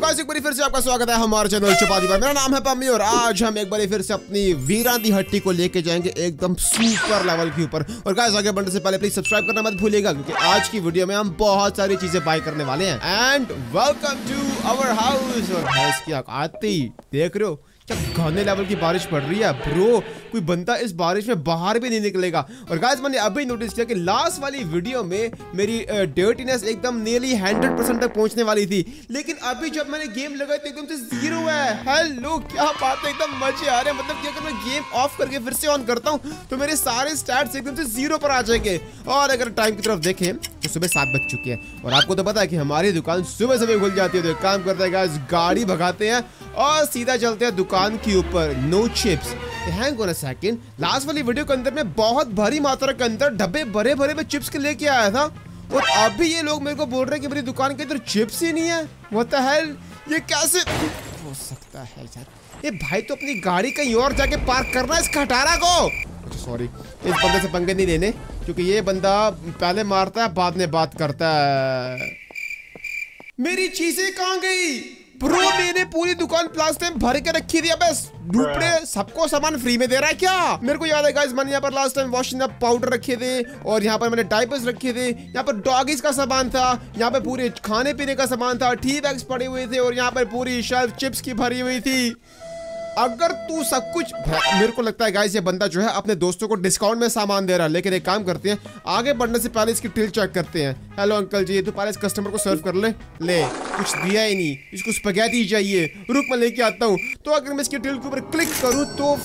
Guys एक बार फिर से आपका स्वागत है हमारे चैनल चपाती पर। मेरा नाम है पम्मी और आज हम एक बार फिर से अपनी वीरानी हट्टी को लेके जाएंगे एकदम सुपर लेवल के ऊपर। और गाइस आगे बढ़ने से पहले प्लीज सब्सक्राइब करना मत भूलिएगा क्योंकि आज की वीडियो में हम बहुत सारी चीजें बाय करने वाले हैं। And welcome to our house. और भैंस की आती देख रहे हो क्या घने लेवल की बारिश पड़ रही है ब्रो, कोई बंदा इस बारिश में बाहर भी नहीं निकलेगा। और गाइस मैंने अभी नोटिस किया कि लास्ट वाली वीडियो में मेरी डर्टीनेस एकदम नियरली 100% तक पहुंचने वाली थी, लेकिन अभी जब मैंने गेम लगाई तो एकदम से 0 है। हेलो क्या बात है, एकदम मजे आ रहे हैं। मतलब कि अगर मैं गेम ऑफ करके फिर से ऑन करता हूँ तो मेरे सारे स्टैट्स एकदम से 0 पर आ जाएंगे। और अगर टाइम की तरफ देखें तो सुबह 7 बज चुकी है और आपको तो पता है कि हमारी दुकान सुबह सुबह खुल जाती है। तो एक काम करते हैं गाइस, गाड़ी भगाते हैं और सीधा चलते हैं दुकान के ऊपर। No chips, hang on a second. Last वाली वीडियो के अंदर मैं बहुत भारी मात्रा के अंदर डब्बे भरे भरे में चिप्स के लेके आया था और अभी ये लोग मेरे को बोल रहे हैं कि मेरी दुकान के अंदर चिप्स ही नहीं है। व्हाट द हेल, ये कैसे हो सकता है यार? ये भाई तो अपनी गाड़ी कहीं और जाके पार्क करना है इस खटारा को। सॉरी, इस बंदे से पंगे नहीं लेने क्योंकि ये बंदा पहले मारता है बाद में बात करता है। मेरी चीजें कहाँ गई ब्रो? मैंने पूरी दुकान प्लास्टिक में भर के रखी थी। बस डुपड़े सबको सामान फ्री में दे रहा है क्या? मेरे को याद है गाइस, मैंने यहाँ पर last time washing up powder रखे थे और यहाँ पर मैंने डायपर्स रखे थे। यहाँ पर डॉगीज का सामान था, यहाँ पर पूरे खाने पीने का सामान था, टी बैग्स पड़े हुए थे और यहाँ पर पूरी शेल्फ चिप्स की भरी हुई थी। अगर तू सब कुछ, मेरे को लगता है गाइस ये बंदा जो है अपने दोस्तों को डिस्काउंट में सामान दे रहा है। लेकिन एक काम करते हैं, आगे बढ़ने से पहले इसकी टिल चेक करते हैं। हेलो अंकल जी, तू पहले इस कस्टमर को सर्व कर ले। कुछ दिया ही नहीं, इसको स्पैगेटी चाहिए, रुक मैं लेके आता हूँ। तो अगर मैं इसकी टिल के ऊपर क्लिक करूँ तो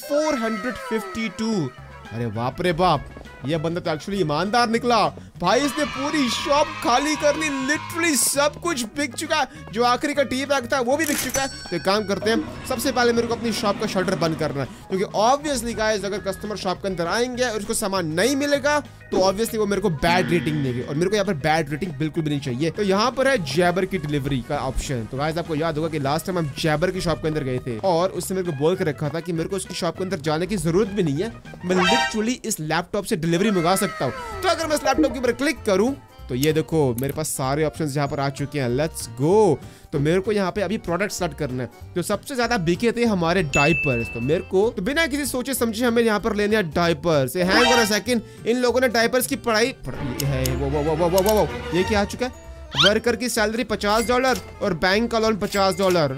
452। अरे बाप रे बाप, ये बंदा तो एक्चुअली ईमानदार निकला भाई। इसने पूरी शॉप खाली कर ली, लिटरली सब कुछ बिक चुका है। जो आखिरी का टी बैग था वो भी बिक चुका है। तो एक काम करते हैं, सबसे पहले मेरे को अपनी शॉप का शटर बंद करना है क्योंकि ऑब्वियसली गाइस अगर कस्टमर शॉप के अंदर आएंगे और उसको सामान नहीं मिलेगा तो ऑब्वियसली वो मेरे को बैड रेटिंग देंगे और मेरे को यहाँ पर बैड रेटिंग बिल्कुल भी नहीं चाहिए। तो यहाँ पर है जैबर की डिलीवरी का ऑप्शन। तो गाइस आपको याद होगा कि लास्ट टाइम हम जैबर की शॉप के अंदर गए थे और उसने मेरे को बोल के रखा था कि मेरे को उसकी शॉप के अंदर जाने की जरूरत भी नहीं है, मैं लिटरली इस लैपटॉप से डिलीवरी मंगा सकता हूँ। तो अगर मैं इस लैपटॉप के ऊपर क्लिक करूँ तो ये देखो मेरे पास सारे ऑप्शंस यहाँ पर आ चुके हैं। Let's go. तो मेरे को यहाँ पे अभी प्रोडक्ट सेलेक्ट करना है। तो सबसे ज्यादा बिके थे हमारे डायपर्स, तो मेरे को तो बिना किसी सोचे समझे हमें यहाँ पर लेने हैं diapers. Hang on a second, इन लोगों ने डायपर्स की पढ़ाई है। वो ये क्या आ चुका है? वर्कर की सैलरी $50 और बैंक का लोन $50।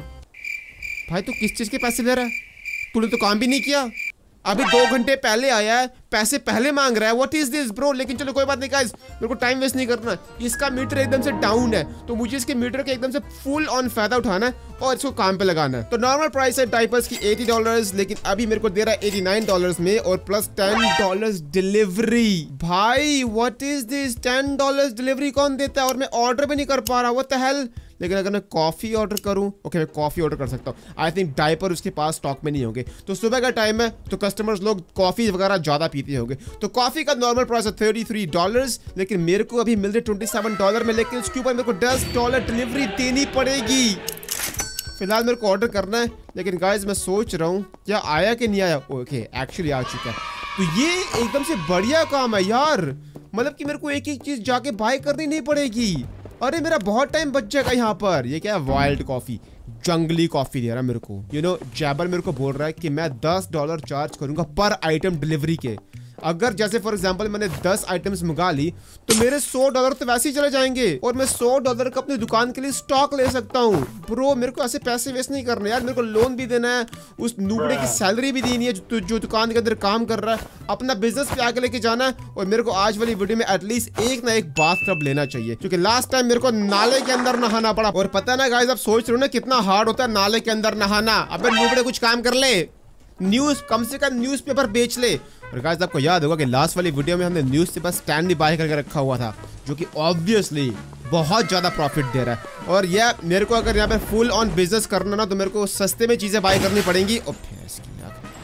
भाई तू किस चीज के पैसे ले रहा है? तूने तो काम भी नहीं किया, अभी 2 घंटे पहले आया है, पैसे पहले मांग रहा है। What is this bro? लेकिन चलो कोई बात नहीं गाइस, मेरे को टाइम वेस्ट नहीं करना। इसका मीटर एकदम से डाउन है तो मुझे इसके मीटर के एकदम से फुल ऑन फायदा उठाना है और इसको काम पे लगाना है। तो नॉर्मल प्राइस है डायपर्स की $80, लेकिन अभी मेरे को दे रहा है $89 में और प्लस $10 डिलीवरी। भाई व्हाट इज दिस? $10 डिलीवरी कौन देता है? और मैं ऑर्डर भी नहीं कर पा रहा। What the hell? लेकिन अगर मैं कॉफी ऑर्डर करूं, ओके मैं कॉफी ऑर्डर कर सकता हूं। आई थिंक डायपर उसके पास स्टॉक में नहीं होंगे। तो सुबह का टाइम है तो कस्टमर्स लोग कॉफी वगैरह ज्यादा पीते होंगे। तो कॉफी का नॉर्मल प्राइस है $33, लेकिन मेरे को अभी मिल रहे $27 में, लेकिन उसके ऊपर मेरे को $10 डिलीवरी देनी पड़ेगी। फिलहाल मेरे को ऑर्डर करना है, लेकिन गाइस मैं सोच रहा हूँ क्या आया कि नहीं आया। ओके एक्चुअली आ चुका है। तो ये एकदम से बढ़िया काम है यार, मतलब कि मेरे को एक एक चीज जाके बाय करनी नहीं पड़ेगी। अरे मेरा बहुत टाइम बच जाएगा यहाँ पर। ये क्या है? वाइल्ड कॉफी, जंगली कॉफी दे रहा है मेरे को। जैबर मेरे को बोल रहा है कि मैं $10 चार्ज करूंगा पर आइटम डिलीवरी के। अगर जैसे फॉर एग्जांपल मैंने 10 आइटम्स मंगा ली तो मेरे $100 तो वैसे ही चले जाएंगे और मैं $100 का अपनी दुकान के लिए स्टॉक ले सकता हूँ। ब्रो मेरे को ऐसे पैसे वेस्ट नहीं करने यार, मेरे को लोन भी देना है, उस नूबड़े की सैलरी भी देनी है जो दुकान के अंदर काम कर रहा है, अपना बिजनेस पे आगे लेके जाना है। और मेरे को आज वाली वीडियो में एटलीस्ट एक ना एक बाथटब लेना चाहिए क्योंकि लास्ट टाइम मेरे को नाले के अंदर नहाना पड़ा। और पता ना गाइस, आप सोच रहे हो ना कितना हार्ड होता है नाले के अंदर नहाना। अबे नूबड़े कुछ काम कर ले, न्यूज कम से कम न्यूज़पेपर बेच ले। और गाइस आपको याद होगा कि लास्ट वाली वीडियो में हमने न्यूज़पेपर स्टैंड भी बाय करके रखा हुआ था जो कि ऑब्वियसली बहुत ज्यादा प्रॉफिट दे रहा है। और ये मेरे को अगर यहाँ पे फुल ऑन बिजनेस करना ना तो मेरे को सस्ते में चीजें बाय करनी पड़ेंगी।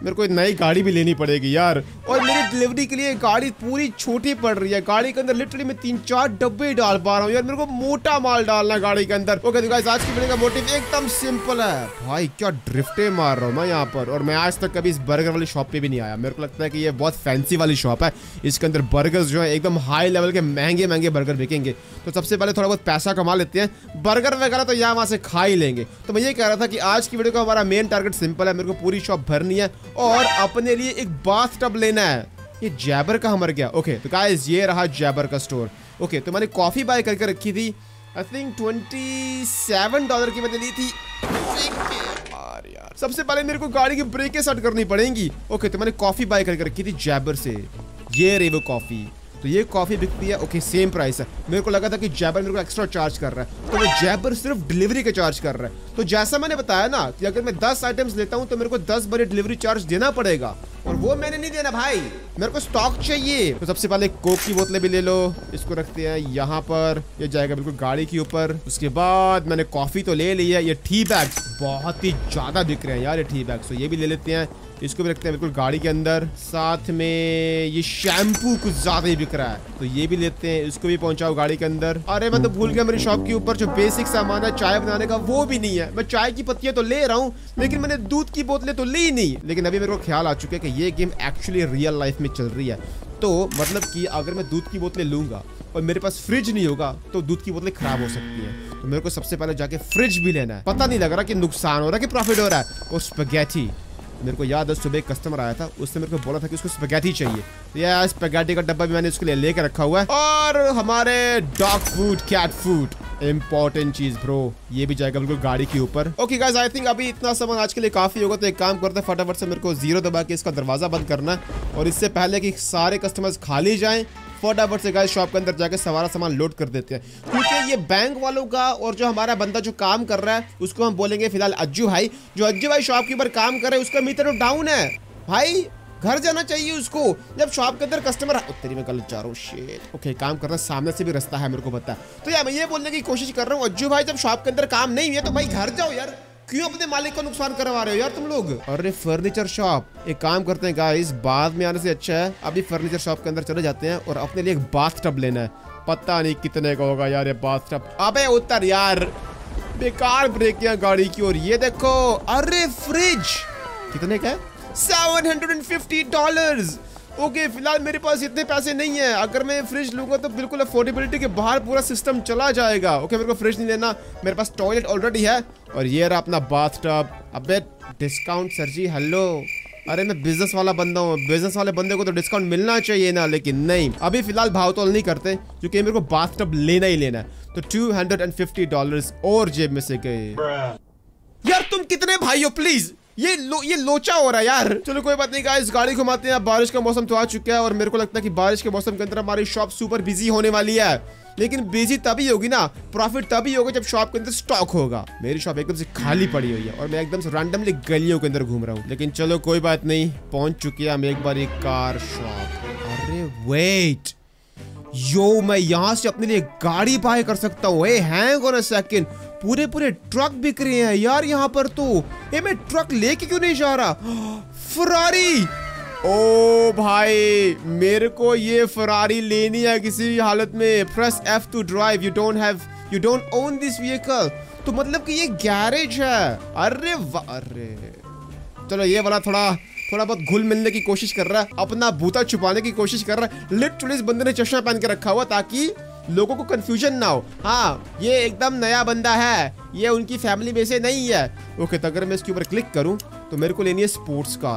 मेरे को एक नई गाड़ी भी लेनी पड़ेगी यार। और मेरी डिलीवरी के लिए गाड़ी पूरी छोटी पड़ रही है। गाड़ी के अंदर लिटरली मैं 3-4 डब्बे डाल पा रहा हूँ यार। मेरे को मोटा माल डालना है गाड़ी के अंदर। ओके तो गाइस आज की वीडियो का मोटिव एकदम सिंपल है। भाई क्या ड्रिफ्टे मार रहा हूँ मैं यहाँ पर। और मैं आज तक कभी इस बर्गर वाली शॉप पे भी नहीं आया। मेरे को लगता है कि ये बहुत फैंसी वाली शॉप है। इसके अंदर बर्गर्स जो है एकदम हाई लेवल के महंगे महंगे बर्गर बिकेंगे। तो सबसे पहले थोड़ा बहुत पैसा कमा लेते हैं। बर्गर वगैरह तो यहाँ वहाँ से खा ही लेंगे। तो मैं ये कह रहा था कि आज की वीडियो का हमारा मेन टारगेट सिंपल है। मेरे को पूरी शॉप भरनी है और अपने लिए एक बाथ टब लेना है। ये जैबर का मर गया। ओके तो गाइस ये रहा जैबर का स्टोर। ओके तो मैंने कॉफी बाय करके रखी थी। आई थिंक $27 की मैंने ली थी। यार सबसे पहले मेरे को गाड़ी की ब्रेकें सेट करनी पड़ेंगी। ओके तो मैंने कॉफी बाय करके रखी थी जैबर से। ये रही वो कॉफी। तो ये कॉफी बिकती है। ओके सेम प्राइस है। मेरे को लगा था कि जैबर मेरे को एक्स्ट्रा चार्ज कर रहा है, तो वो जैबर सिर्फ डिलीवरी का चार्ज कर रहा है। तो जैसा मैंने बताया ना कि अगर मैं 10 आइटम्स लेता हूँ तो मेरे को 10 बड़े डिलीवरी चार्ज देना पड़ेगा। और वो मैंने नहीं देना भाई, मेरे को स्टॉक चाहिए। तो सबसे पहले कोक की बोतलें भी ले लो। इसको रखते हैं यहाँ पर, ये जाएगा बिल्कुल गाड़ी के ऊपर। उसके बाद मैंने कॉफी तो ले ली है। ये टी बैग्स बहुत ही ज्यादा बिक रहे हैं यार ये टी बैग्स, तो ये भी ले लेते हैं। इसको भी रखते हैं बिल्कुल गाड़ी के अंदर। साथ में ये शैम्पू कुछ ज्यादा ही बिक रहा है, तो ये भी लेते हैं। इसको भी पहुंचाओ गाड़ी के अंदर। अरे मैं तो भूल गया मेरी शॉप के ऊपर जो बेसिक सामान है चाय बनाने का वो भी नहीं है। मैं चाय की पत्तियां तो ले रहा हूँ लेकिन मैंने दूध की बोतलें तो ली नहीं। लेकिन अभी मेरे को ख्याल आ चुका है कि ये गेम एक्चुअली रियल लाइफ में चल रही है। तो मतलब कि अगर मैं दूध की बोतलें लूंगा और मेरे पास फ्रिज नहीं होगा तो दूध की बोतलें खराब हो सकती हैं। तो मेरे को सबसे पहले जाके फ्रिज भी लेना है। पता नहीं लग रहा कि नुकसान हो रहा है कि प्रॉफिट हो रहा है। और स्पैगेटी, मेरे को याद है सुबह एक कस्टमर आया था, उसने मेरे को बोला था कि उसको स्पैगेटी चाहिए। तो यार स्पैगेटी का डब्बा भी मैंने उसके लिए लेकर रखा हुआ है। और हमारे dog food, cat food, important चीज ब्रो, ये भी जाएगा बिल्कुल गाड़ी के ऊपर। ओके गाइस आई थिंक अभी इतना सामान आज के लिए काफी होगा। तो एक काम करते हैं, फटाफट से मेरे को 0 दबा के इसका दरवाजा बंद करना है। और इससे पहले कि सारे कस्टमर्स खाली जाएं, फटाफट से गाइस शॉप के अंदर जाके सारा सामान लोड कर देते हैं। क्योंकि ये बैंक वालों का और जो हमारा बंदा जो काम कर रहा है उसको हम बोलेंगे फिलहाल अज्जू भाई। जो अज्जू भाई शॉप के ऊपर काम कर रहे हैं उसका मीटर डाउन है भाई, घर जाना चाहिए उसको। जब शॉप के अंदर कस्टमर तेरी मैं गलत जा रहा हूँ शिट। ओके काम करना, सामने से भी रास्ता है मेरे को पता है। तो यार मैं ये बोलने की कोशिश कर रहा हूँ अज्जू भाई जब शॉप के अंदर काम नहीं है तो भाई घर जाओ यार, क्यों अपने मालिक को नुकसान करवा रहे हो यार तुम लोग। अरे फर्नीचर शॉप, एक काम करते हैं गाइस, बाद में आने से अच्छा है अभी फर्नीचर शॉप के अंदर चले जाते हैं और अपने लिए एक बाथ टब लेना है। पता नहीं कितने का होगा यार ये बाथ टब। अबे उतर यार, बेकार ब्रेक किया गाड़ी की। और ये देखो, अरे फ्रिज कितने का है? $750। ओके फिलहाल मेरे पास इतने पैसे नहीं है। अगर मैं फ्रिज लूंगा तो बिल्कुल अफोर्डेबिलिटी के बाहर पूरा सिस्टम चला जाएगा। ओके मेरे को फ्रिज नहीं लेना, मेरे पास टॉयलेट ऑलरेडी है। और ये रहा अपना बाथ टब। अबे डिस्काउंट सर जी, हेलो। अरे मैं बिजनेस वाला बंदा हूँ, बिजनेस वाले बंदे को तो डिस्काउंट मिलना चाहिए ना, लेकिन नहीं। अभी फिलहाल भाव तोल नहीं करते क्योंकि मेरे को बाथ टब लेना ही लेना है। तो $250 और जेब में से गए। यार तुम कितने भाई हो प्लीज, ये लोचा हो रहा है यार। चलो कोई बात नहीं गाइस, गाड़ी घुमाते हैं। बारिश का मौसम तो आ चुका है और मेरे को लगता है कि बारिश के मौसम के अंदर हमारी शॉप सुपर बिजी होने वाली है। लेकिन बिजी तभी होगी ना, प्रॉफिट तभी होगा जब शॉप के अंदर स्टॉक होगा। मेरी शॉप एकदम से खाली पड़ी हुई है और मैं एकदम से रैंडमली गलियों के अंदर घूम रहा हूँ। लेकिन चलो कोई बात नहीं, पहुंच चुके हैं हम एक बार एक कार शॉप। अरे वेट यो, मैं यहाँ से अपने लिए गाड़ी बाय कर सकता हूँ। हैंग ऑन अ सेकंड, पूरे ट्रक बिक रहे हैं यार यहाँ पर। तो ये मैं ट्रक लेके क्यों नहीं जा रहा? फरारी, ओ भाई मेरे को ये फरारी लेनी है किसी भी हालत में। Press F to drive, you don't own this vehicle। तो मतलब कि ये गैरेज है। अरे वाह, अरे चलो ये वाला थोड़ा बहुत घुल मिलने की कोशिश कर रहा है, अपना बूता छुपाने की कोशिश कर रहा है। लिटरली इस बंदे ने चश्मा पहन के रखा हुआ ताकि लोगों को कंफ्यूजन ना हो। हाँ ये एकदम नया बंदा है, ये उनकी फैमिली में से नहीं है। ओके तो अगर मैं इसके ऊपर क्लिक करूं तो मेरे को लेनी है स्पोर्ट्स कार।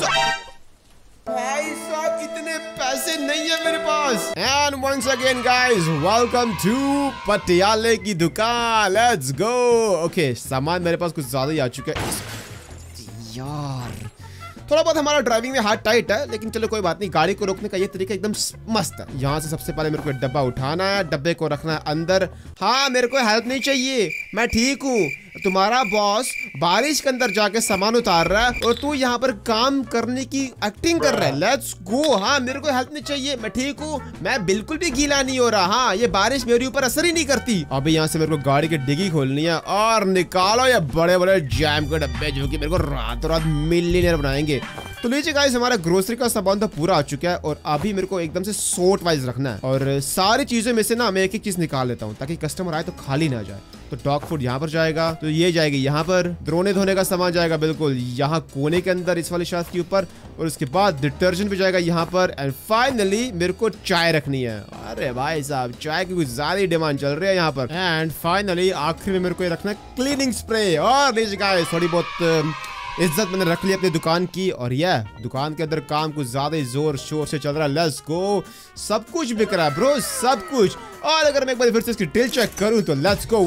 भाई साहब इतने पैसे नहीं है मेरे पास। And once again guys welcome to पटियाले की दुकान, लेट्स गो। ओके सामान मेरे पास कुछ ज्यादा ही आ चुका है यार। थोड़ा बहुत हमारा ड्राइविंग में हाथ टाइट है, लेकिन चलो कोई बात नहीं। गाड़ी को रोकने का ये तरीका एकदम मस्त है। यहाँ से सबसे पहले मेरे को डब्बा उठाना है, डब्बे को रखना है अंदर। हाँ मेरे को हेल्प नहीं चाहिए, मैं ठीक हूँ। तुम्हारा बॉस बारिश के अंदर जाके सामान उतार रहा है और तू यहाँ पर काम करने की एक्टिंग कर रहा है। Let's go. हाँ मेरे को हेल्प नहीं चाहिए, मैं ठीक हूँ, मैं बिल्कुल भी गीला नहीं हो रहा। हाँ ये बारिश मेरे ऊपर असर ही नहीं करती। अभी यहाँ से मेरे को गाड़ी की डिग्गी खोलनी है और निकालो ये बड़े बड़े जैम के डब्बे जो कि मेरे को रात रात मिलियनेयर बनाएंगे। तो लीजिए गाइस, हमारा ग्रोसरी का सामान तो पूरा आ चुका है और अभी मेरे को एकदम से सॉर्ट वाइज रखना है और सारी चीजों में से ना मैं एक एक चीज निकाल लेता हूँ ताकि कस्टमर आए तो खाली ना जाए। तो डॉग फूड यहाँ पर जाएगा, तो ये जाएगी यहाँ पर, धोने धोने का सामान जाएगा बिल्कुल यहाँ कोने के अंदर इस वाले शेल्फ के ऊपर, और उसके बाद डिटर्जेंट भी जाएगा यहाँ पर, एंड फाइनली मेरे को चाय रखनी है। अरे भाई साहब, चाय की कुछ ज्यादा डिमांड चल रही है यहाँ पर। एंड फाइनली आखिर में मेरे को ये रखना है क्लीनिंग स्प्रे। और लीजिए गाइस, थोड़ी बहुत इज्जत मैंने रख ली अपनी दुकान की, और यह दुकान के अंदर काम कुछ ज्यादा ही जोर शोर से चल रहा है। लेट्स गो, सब कुछ बिक रहा है ब्रो, सब कुछ। और अगर मैं एक बार फिर से इसकी डिल चेक करूं तो लेट्स गो,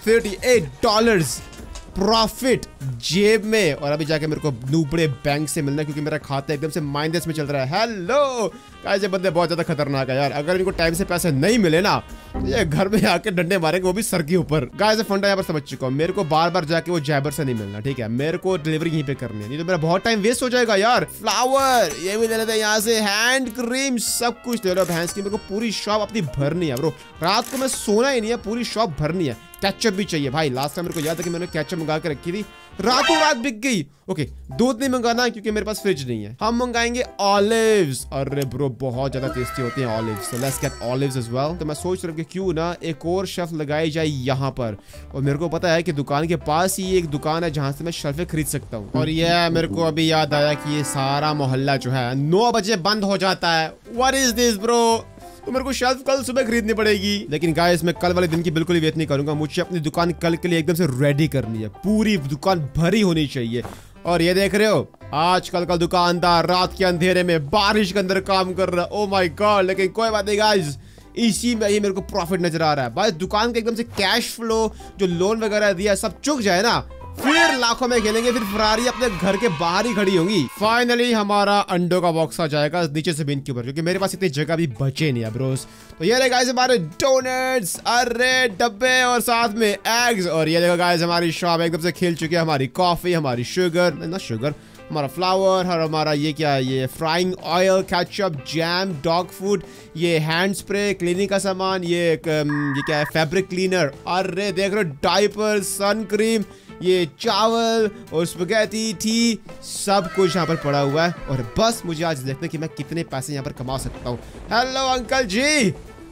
$138 प्रॉफिट जेब में। और अभी जाके मेरे को नूबड़े बैंक से मिलना है क्योंकि मेरा खाता एकदम से माइनस में चल रहा है। हेलो गाइस, ये बंदे बहुत ज्यादा खतरनाक है यार। अगर इनको टाइम से पैसे नहीं मिले ना तो ये घर में आके डंडे मारेंगे, वो भी सर के ऊपर। गाइस, फंडा यहाँ पर समझ चुका हूँ, मेरे को बार बार जाके वो जैबर से नहीं मिलना, ठीक है? मेरे को डिलीवरी यहीं पे करनी है, नहीं तो मेरा बहुत टाइम वेस्ट हो जाएगा यार। फ्लावर ये भी ले लेते हैं यहाँ से, हैंड क्रीम सब कुछ ले लो भैंस की। मेरे को पूरी शॉप अपनी भरनी है ब्रो, रात को मैं सोना ही नहीं है, पूरी शॉप भरनी है। केचप भी चाहिए भाई, लास्ट टाइम मेरे को याद है कि मैंने केचप मंगा के रखी थी, रातों रात बिक गई। ओके, दूध नहीं मंगाना क्योंकि मेरे पास फ्रिज नहीं है। हम मंगाएंगे ऑलिव्स। अरे ब्रो, बहुत ज्यादा टेस्टी होती हैं olives, so let's get olives as well. तो मैं सोच रहा हूँ कि क्यों ना एक और शेल्फ लगाई जाए यहाँ पर, और मेरे को पता है कि दुकान के पास ही एक दुकान है जहाँ से मैं शेल्फें खरीद सकता हूँ। और ये मेरे को अभी याद आया कि ये सारा मोहल्ला जो है 9 बजे बंद हो जाता है। What is this bro? तो मेरे को शेल्फ कल सुबह खरीदनी पड़ेगी। लेकिन गाइस, मैं कल वाले दिन की बिल्कुल ही वेट नहीं करूंगा, मुझे अपनी दुकान कल के लिए एकदम से रेडी करनी है, पूरी दुकान भरी होनी चाहिए। और ये देख रहे हो, आजकल का दुकानदार रात के अंधेरे में बारिश के अंदर काम कर रहा है। ओ माय गॉड, लेकिन कोई बात नहीं गाइस, इसी में ही मेरे को प्रॉफिट नजर आ रहा है। भाई दुकान के एकदम से कैश फ्लो जो लोन वगैरह दिया सब चुक जाए ना, फिर लाखों में खेलेंगे, फिर फरारी अपने घर के बाहर ही खड़ी होंगी। फाइनली हमारा अंडों का बॉक्स आ जाएगा नीचे जमीन के ऊपर, क्योंकि मेरे पास इतनी जगह भी बचे नहीं है ब्रोस। तो ये गाइस हमारे डोनट्स, अरे डब्बे, और साथ में एग्स। और ये देखो गाइस, हमारी शॉप एकदम से खिल चुकी है। हमारी कॉफी, हमारी शुगर, ना शुगर, हमारा फ्लावर, और हमारा ये क्या है, ये frying oil, ketchup, jam, dog food, ये हैंड स्प्रे, क्लीनिंग का सामान, ये क्या है, फैब्रिक क्लीनर। अरे देख रहे हो, डायपर, सन क्रीम, ये चावल और स्पैगेटी, टी, सब कुछ यहाँ पर पड़ा हुआ है। और बस मुझे आज देखते हैं कि मैं कितने पैसे यहाँ पर कमा सकता हूँ। हेलो अंकल जी,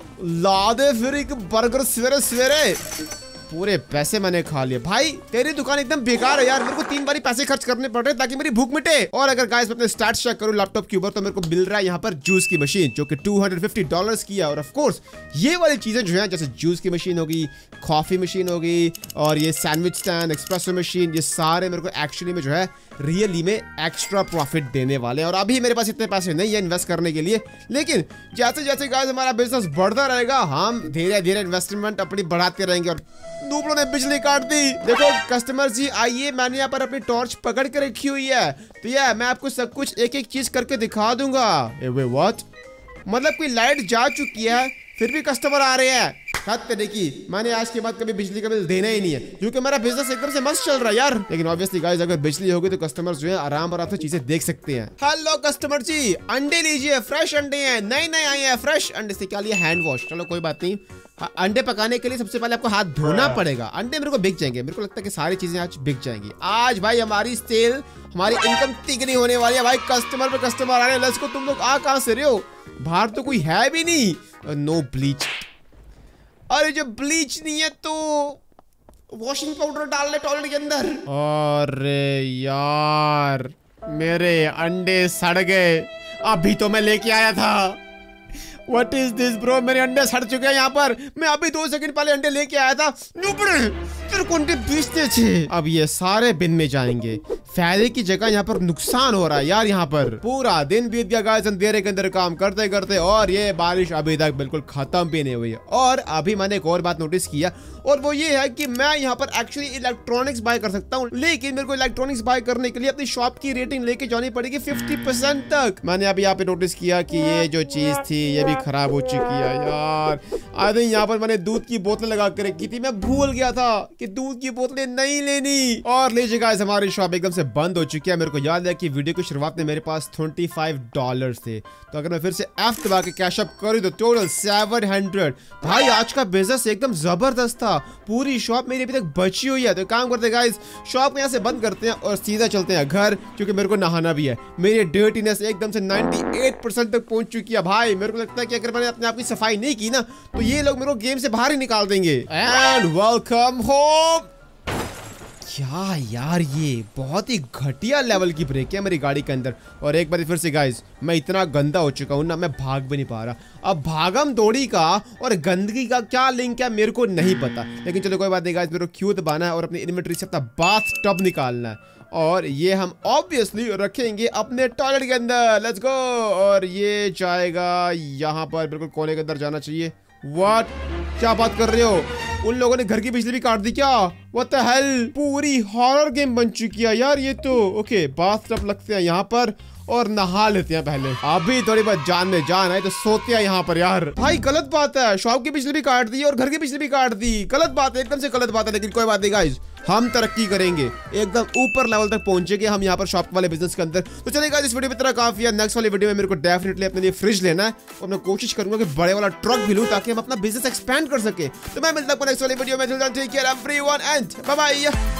ला दे फिर एक बर्गर सवेरे सवेरे। पूरे पैसे मैंने खा लिए। भाई तेरी दुकान एकदम बेकार है यार, मेरे को 3 बारी पैसे खर्च करने पड़ रहे ताकि मेरी भूख मिटे। और अगर गाइस मैं अपने स्टैट्स चेक करूं लैपटॉप के ऊपर तो मेरे को मिल रहा है यहाँ पर जूस की मशीन जो कि $250 की है। और ऑफ कोर्स ये वाली चीजें जो है, जैसे जूस की मशीन होगी, कॉफी मशीन होगी, और ये सैंडविच स्टैंड, एक्सप्रेसो मशीन, ये सारे मेरे को एक्चुअली में जो है रियली में एक्स्ट्रा प्रॉफिट देने वाले हैं। और अभी मेरे पास इतने पैसे नहीं है इन्वेस्ट करने के लिए, लेकिन जैसे जैसे गाइस हमारा बिजनेस बढ़ता रहेगा, हम धीरे धीरे इन्वेस्टमेंट अपनी बढ़ाते रहेंगे। और नूबड़ों ने बिजली काट दी। देखो कस्टमर जी आइए, मैंने यहाँ पर अपनी टॉर्च पकड़ के रखी हुई है, तो ये मैं आपको सब कुछ एक एक चीज करके दिखा दूंगा। व्हाट? मतलब कोई लाइट जा चुकी है फिर भी कस्टमर आ रहे हैं। देखिए, मैंने आज के बाद कभी बिजली का बिल देना ही नहीं है क्योंकि मेरा बिजनेस एकदम से मस्त चल रहा है यार। लेकिन ऑब्वियसली गाइस, अगर बिजली होगी तो कस्टमर्स जो है आराम से चीजें देख सकते हैं। हेलो कस्टमर जी, अंडे लीजिए, फ्रेश अंडे हैं, नए नए आए हैं फ्रेश अंडे। से क्या लिया? Hand wash. चलो कोई बात नहीं, अंडे पकाने के लिए सबसे पहले आपको हाथ धोना पड़ेगा। अंडे मेरे को बिक जाएंगे, मेरे को लगता है कि सारी चीजें आज बिक जाएंगी। आज भाई हमारी सेल, हमारी इनकम तिगनी होने वाली है भाई। कस्टमर पे कस्टमर आ रहे हैं। Let's go. तुम लोग आ कहां से रहे हो? बाहर तो कोई है भी नहीं। No bleach. अरे जब ब्लीच नहीं है तो वॉशिंग पाउडर डाल ले टॉयलेट के अंदर। अरे यार मेरे अंडे सड़ गए, अभी तो मैं लेके आया था। What is this bro? मेरे अंडे सड़ चुके हैं यहाँ पर। मैं अभी 2 सेकंड पहले अंडे लेके आया था। तेरे को अंडे बेचते थे। अब ये सारे बिन में जाएंगे। फायदे की जगह यहाँ पर नुकसान हो रहा है यार। यहाँ पर पूरा दिन बीत गया गाइस अंधेरे के अंदर काम करते करते, और ये बारिश अभी तक बिल्कुल खत्म भी नहीं हुई है। और अभी मैंने एक और बात नोटिस किया, और वो ये है कि मैं यहाँ पर एक्चुअली इलेक्ट्रॉनिक्स बाय कर सकता हूँ, लेकिन मेरे को इलेक्ट्रॉनिक्स बाय करने के लिए अपनी शॉप की रेटिंग लेके जानी पड़ेगी 50% तक। मैंने अभी यहाँ पे नोटिस किया कि ये जो चीज थी ये भी खराब हो चुकी है यार। आई थिंक यहाँ पर मैंने दूध की बोतलें लगा कर रखी थी, मैं भूल गया था कि दूध की बोतलें नहीं लेनी। और लीजिए गाइस, हमारी शॉप एकदम से से बंद हो चुकी है। मेरे को याद है कि वीडियो की शुरुआत में मेरे पास $25 थे, तो अगर मैं फिर से F दबा के कैश अप करूँ तो टोटल 700। भाई आज का बिजनेस एकदम जबरदस्त था। पूरी शॉप मेरी अभी तक बची हुई है, तो काम करते हैं गाइस, शॉप को यहाँ से बंद करते हैं और सीधा चलते हैं घर, क्योंकि मेरे को नहाना भी है। मेरी डर्टीनेस एकदम से 98% तक पहुंच चुकी है। भाई मेरे को लगता है कि अगर मैंने अपने आप की सफाई नहीं की ना, तो ये लोग मेरे को गेम से बाहर ही निकाल देंगे। And welcome home. क्या यार, ये बहुत ही घटिया लेवल की ब्रेक है मेरी गाड़ी के अंदर। और एक बार फिर से गाइस, मैं इतना गंदा हो चुका हूँ ना, मैं भाग भी नहीं पा रहा। अब भागम दौड़ी का और गंदगी का क्या लिंक है मेरे को नहीं पता, लेकिन चलो कोई बात नहीं गाइस, मेरे को क्यू दबाना है और अपनी इन्वेंटरी से अपना बाथ टब निकालना है, और ये हम ऑब्वियसली रखेंगे अपने टॉयलेट के अंदर। Let's go. और ये जाएगा यहाँ पर, बिल्कुल कोने के अंदर जाना चाहिए। व्हाट, क्या बात कर रहे हो? उन लोगों ने घर की बिजली भी काट दी क्या? व्हाट द हेल, पूरी हॉरर गेम बन चुकी है यार ये तो। ओके, बाथ टब लगते हैं यहाँ पर और नहा लेते हैं पहले। अभी थोड़ी बहुत जान में जान है तो सोते हैं यहाँ पर यार। भाई गलत बात है, शॉप की बिजली भी काट दी और घर की बिजली भी काट दी। गलत बात है, एकदम से गलत बात है, लेकिन कोई बात नहीं गाइस, हम तरक्की करेंगे, एकदम ऊपर लेवल तक पहुंचेंगे हम यहाँ पर शॉप वाले बिजनेस के अंदर। तो चलेगा, इस वीडियो में इतना काफी है। नेक्स्ट वाली वीडियो में मेरे को डेफिनेटली अपने लिए फ्रिज लेना है और मैं कोशिश करूंगा कि बड़े वाला ट्रक भी लूं, ताकि हम अपना बिजनेस एक्सपेंड कर सके। तो मैं मिलता हूं नेक्स्ट वाली वीडियो में। Take care everyone and bye bye.